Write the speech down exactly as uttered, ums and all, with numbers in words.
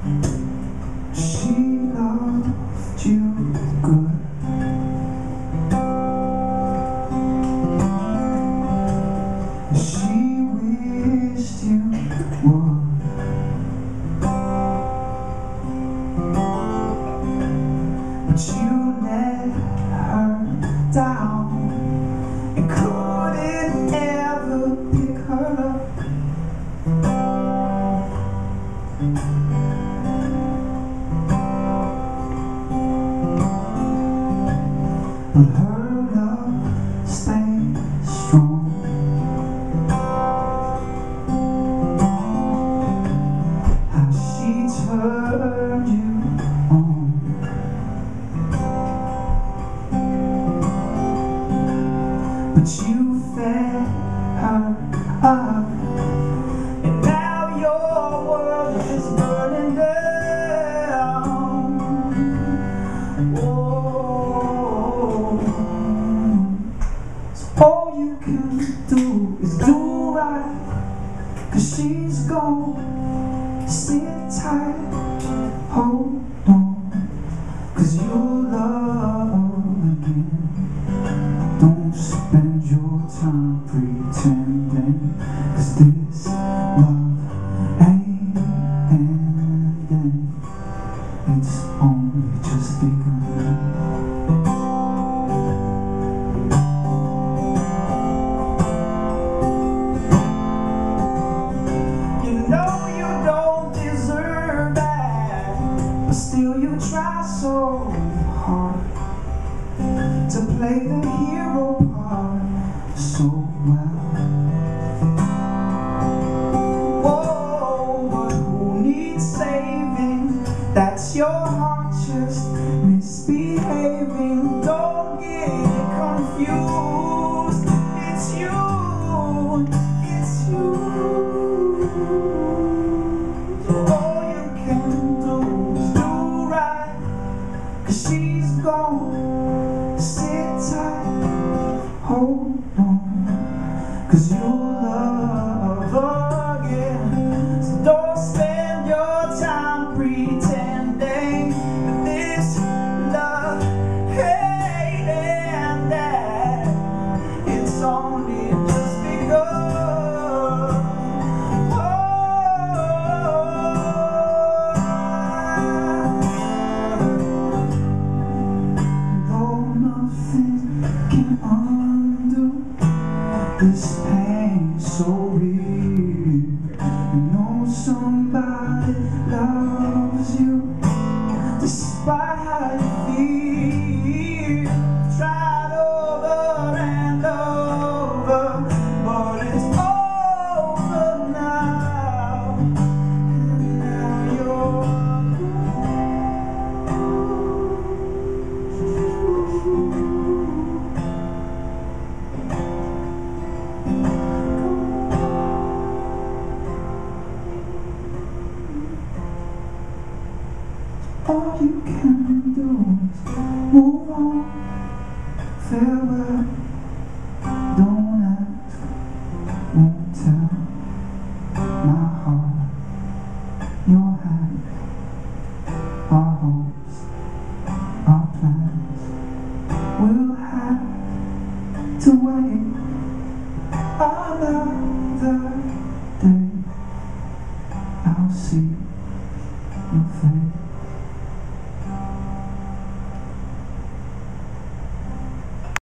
She loved you good. She wished you would. But you let her down and couldn't ever pick her up. But her love stayed strong. How she turned you on. But you fed her up, and now your world is burning down. Oh, so all you can do is do right, 'cause she's gone. Sit tight, hold on, 'cause you'll love again. Don't spend your time pretending, 'cause this love ain't ending. It's only just begun. You know you don't deserve that, but still you try so hard to play the hero part so well. Whoa, but who needs saving? That's your heart just misbehaving. Don't get confused. It's you, it's you. So all you can do is do right, 'cause she's gone. Sit tight, hold on, 'cause you'll love again. So don't spend your time pretending that this love ain't ending. It's only just begun. Oh, though nothing can undo this pain so real. You know somebody loves you despite how you feel. Tried over and over, but it's over now. And now you're all you can do is move on. Farewell, don't ask, won't tell. My heart, your hands, our hopes, our plans. We'll have to wait another day. I'll see your face.